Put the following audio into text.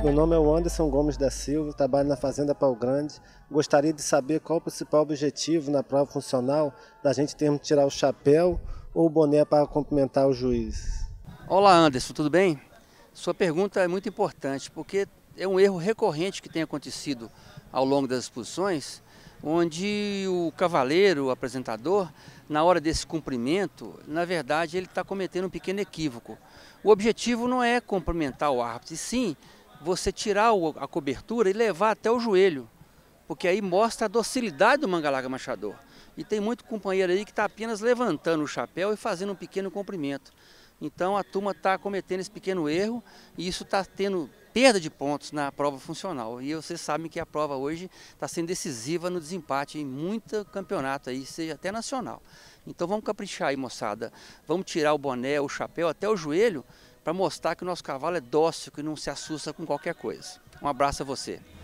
Meu nome é o Anderson Gomes da Silva, trabalho na Fazenda Pau Grande. Gostaria de saber qual o principal objetivo na prova funcional da gente termos que tirar o chapéu ou o boné para cumprimentar o juiz. Olá Anderson, tudo bem? Sua pergunta é muito importante porque é um erro recorrente que tem acontecido ao longo das exposições, onde o cavaleiro, o apresentador, na hora desse cumprimento, na verdade ele está cometendo um pequeno equívoco. O objetivo não é cumprimentar o árbitro, e sim você tirar a cobertura e levar até o joelho, porque aí mostra a docilidade do manga-larga machador. E tem muito companheiro aí que está apenas levantando o chapéu e fazendo um pequeno cumprimento. Então a turma está cometendo esse pequeno erro e isso está tendo perda de pontos na prova funcional. E vocês sabem que a prova hoje está sendo decisiva no desempate em muito campeonato aí, seja até nacional. Então vamos caprichar aí, moçada. Vamos tirar o boné, o chapéu até o joelho para mostrar que o nosso cavalo é dócil, que não se assusta com qualquer coisa. Um abraço a você.